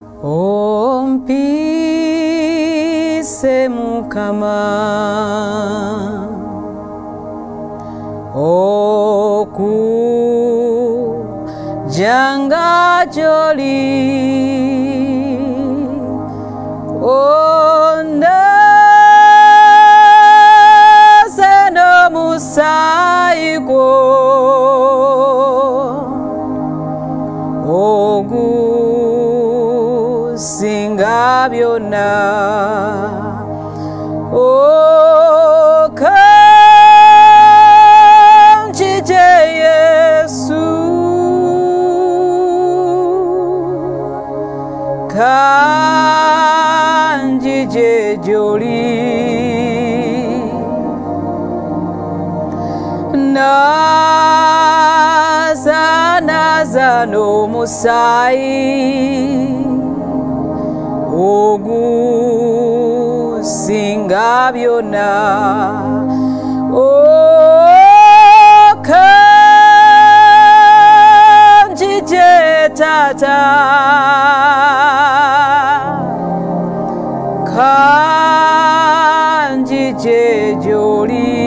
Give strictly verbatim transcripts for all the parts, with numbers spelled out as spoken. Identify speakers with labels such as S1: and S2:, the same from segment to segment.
S1: Ompise Mukama Oku Janga Joli Onda Seno Musaiko Ogu Singa Byonna O Kanjije Yesu Kanjije Joli Naza Naza no Musai Ogu Singa Byonna O Kanjije Tata Kanjije Joli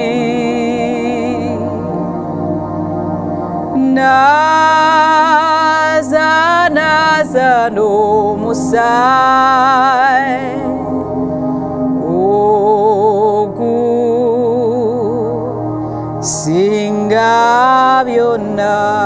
S1: Naza Naza no Musai Ogu Singa Byonna.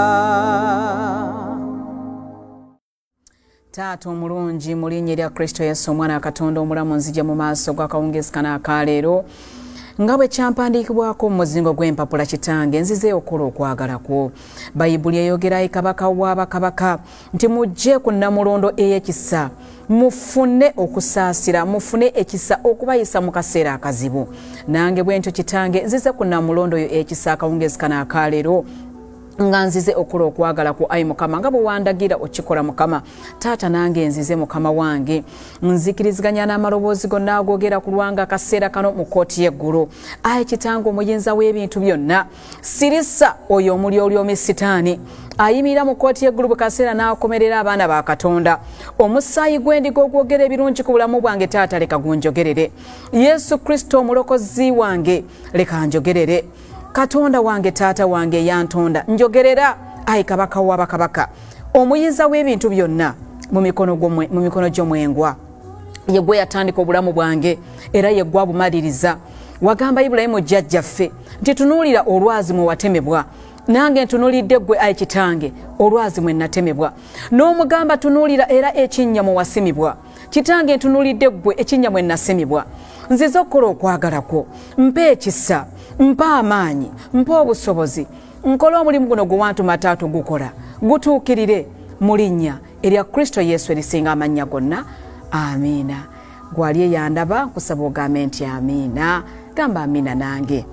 S1: Taata omulungi mu linnya lya Kristo Yesu omwana wa Katonda omulamu nzije mu maaso g'akawungezi kano akaleero nga bwe kyampandiikibwako mu muzingo gw'empapula kitange nzize okukola okwagala kwo. Bayibuli eyogera kabaka wa bakabaka nti mujje ku nnamulondo ey'ekisa mufune okusaasira mufune ekisa okubayisa mu kaseera akazibu. Nange bwe ntyo kitange nzize ku nnamulondo yo ekisa akawungezi kano akaleero nga nzize okukola okwagala ku ayi Mukama nga bwe wandagira okikola Mukama. Taata nange nzize Mukama wange nzikiriziganya n'amaloboozi gonna agogera ku lwanga akaseera kano mu kooti y'eggulu. Ayi Kitange omuyinza w'ebintu byonna sirisa oyo omuli olyomi sitaani ayimira mu kooti y'eggulu bwe kaseera n'akomerera abaana ba Katonda. Omusaayi gw'endiga ogwogera ebirungi ku bulamu bwange Taata leka gunjogerere. Yesu Kristo omulokozi wange leka njogerere. Katonda wange Taata wange yantonda njogerera. Ayi kabaka wa bakabaka omuyinza w'ebintu byonna mu mikono gomwe mu mikono gy'omwengwa ye gwe yatandika obulamu bwange era ye gwe abumaliriza. Wagamba Ibulayimu jjajjaffe nti tunuulira olwazi mwe watemebwa nange ntunuulidde gwe Ayi Kitange olwazi mwe natemebwa. N'omugamba tunuulira era ekinnya mwe wasimibwa. Kitange ntunuulidde gwe ekinnya mwe nasimibwa. Nzize okukola okwagala kwo mpa ekisa mpa amaanyi mpa obusobozi nkola omulimu guno gwe wantuma Taata gukola gutuukirire mu linnya erya Kristo Yesu erisinga amannya gonna. Amiina. Gwali eyandaba nkusaba ogambe nti amiina. Gamba amiina nange.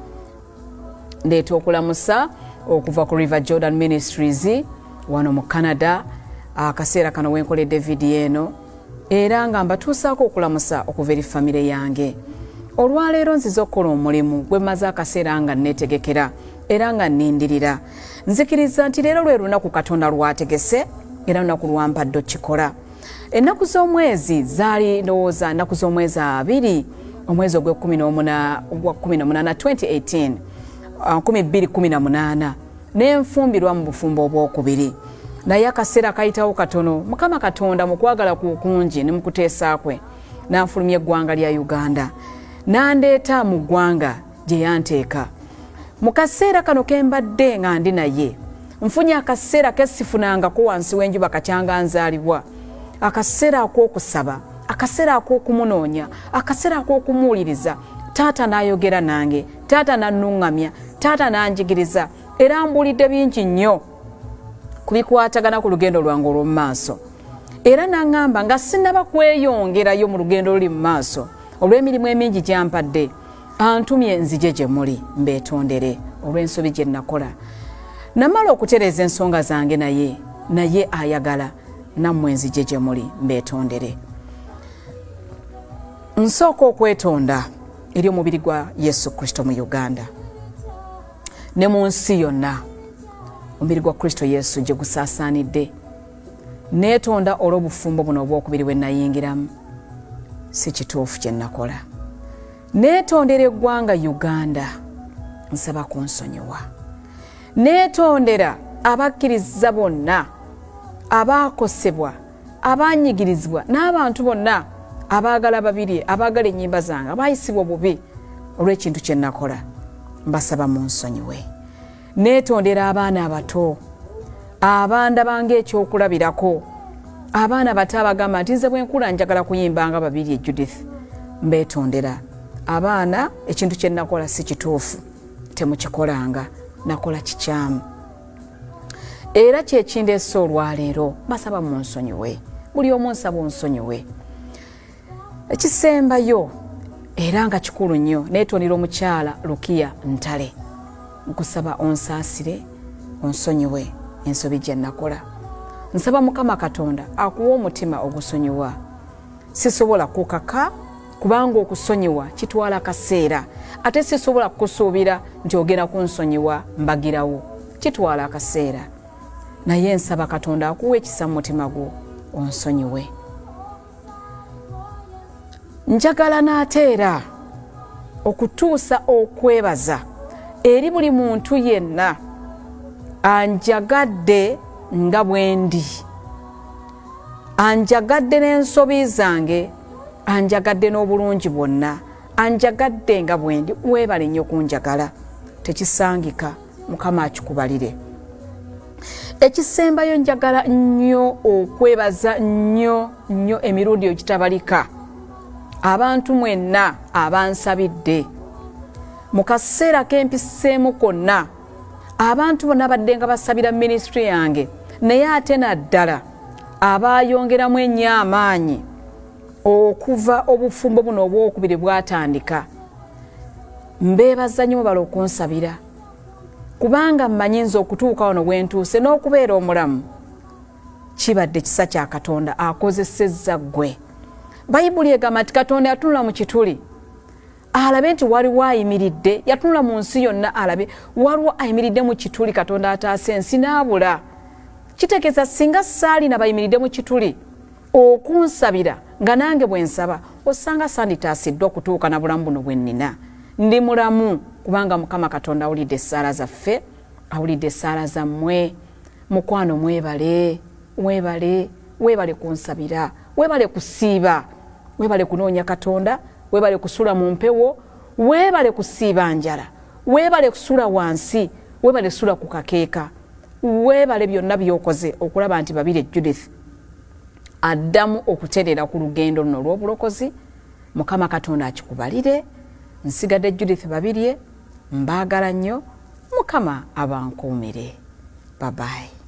S1: Ndeeta okulamusa okuva ku River Jordan Ministries wano mu Canada akaseera kano wenkoledde vidiyo eno era nga mbatuusaako okulamusa okuva eri famire yange. Olwaleero nzize okukola omulimu gwe maze akaseera nga neetegekera era nga nindirira. Nzikiriza nti leero lwe lunaku Katonda lwategese era lunaku lwampadde okikola. Ennaku z'omwezi zaali ndowooza nnaku z'omwezi abiri omwezi ogw'ekkumi n'omunaana ogwa kkumi na munaana twenty eighteen nkumi bbiri kkumi na munaana n'enfumbirwa mu bufumbo obwokubiri. Naye akaseera kayitawo katono Mukama Katonda mu kwagala ku kungi ne mu kuteesa kwe n'anfulumya eggwanga lya Uganda n'andeeta mu ggwanga gye yanteeka. Mu kaseera kano ke mbadde nga ndi naye nfunye akaseera ke sifunangako wansi w'enjuba kakyanga nzaalibwa. Akaseera ak'okusaba, akaseera ak'okumunoonya, akaseera ak'okumuwuliriza. Taata n'ayogera nange, Taata n'annuŋŋamya, Taata n'anjigiriza era mbuulidde bingi nnyo ku bikwatagana ku lugendo lwange olw'omu maaso. Era n'aŋŋamba nga sinnaba kweyongerayo mu lugendo luli mu maaso olw'emirimu emingi gyampadde antumye nzije gye muli mbeetondere olw'ensobi gye nakola. Namala okutereeza ensonga zange naye naye ayagala nammwe nzije gye muli mbeetondere. Nsooka okwetonda eri omubiri gwa Yesu Kristo mu Uganda ne mu nsi yonna omubiri gwa Kristo Yesu gye gusaasaanidde neetonda olw'obufumbo buno obwokubiri bwe nayingiramu si kituufu kye nakola. Neetondera eggwanga Uganda, nsaba kunsonyiwa. Neetondera abakkiriza bonna, abaakosebwa, abaanyigirizibwa n'abantu bonna abaagala Babirye, abaagala ennyimba zange, abaayisibwa bubi olw'ekintu kye nakola, mbasaba munsonyiwe. Neetondera abaana abato, abandaba ng'ekyokulabirako, abaana bato abagamba nti nze bwe nkula njagala kuyimba nga Babirye Judith. Mbeetondera abaana, ekintu kye nakola si kituufu, temukikolanga, nakola kikyamu. Era kyekindeese olwaleero, basaba munsonyiwe, buli omu nsaba onsonyiwe. Ekisembayo era nga kikulu nnyo, neetondera omukyala Lukiya Ntale, nkusaba onsaasire, onsonyiwe ensobi gye nakola. Nsaba Mukama Katonda akuwa omutima ogusonyiwa. Sisobola kukaka kubanga okusonyiwa kitwala akaseera, ate sisobola kukusuubira nti ogenda kunsonyiwa mbagirawo, kitwala akaseera. Naye nsaba Katonda akuwa ekisa mu mutima gwo onsonyiwe. Njagala n'ateera okutuusa okwebaza eri buli muntu yenna anjagadde nga bwendi, anjagadde n'ensobi zange, anjagadde n'obulungi bwonna, anjagadde nga bwendi. Weebale nnyo kunjagala, tekisangika, Mukama akikubalire. Ekisembayo njagala nnyo okwebaza nnyo nnyo emirundi egitabalika abantu mwenna abansabidde mu kaseera k'empiseemu konna, abantu bonna badde nga basabira ministry yange, naye ate naddala abayongeramu ennyo amaanyi okuva obufumbo buno obwokubiri bwatandika. Mbeebaza nnyo bala okunsabira, kubanga mmanyi nze okutuuka wano bwentuuse n'okubeera omulamu kibadde kisa kya Katonda akozesezza ggwe. Bayibuli egamba nti Katonda yatunula mu kituli alabe nti waliwo ayimiridde, yatunula mu nsi yonna alabe waliwo ayimiridde mu kituli. Katonda ataase ensi n'abula. Kitegeeza singa saalina bayimiridde mu kituli okunsabira nga nange bwe nsaba, osanga sanditaasiddwa okutuuka na bulamu buno bwe nnina. Ndi mulamu kubanga Mukama Katonda awulidde essaala zaffe, awulidde essaala zammwe. Mukwano mwebale, mwebale, weebale kunsabira, weebale kusiiba, weebale kunoonya Katonda, weebale kusula mu mpewo, weebale kusiiba njala, weebale kusula wansi, weebale kusula ku kakeeka, weebale byonna by'okoze okulaba nti Babirye Judith addamu okutereera ku lugendo luno olw'obulokozi. Mukama Katonda akikubalire. Nsigadde Judith Babirye, mbaagala nnyo. Mukama abankuumire. Bye bye.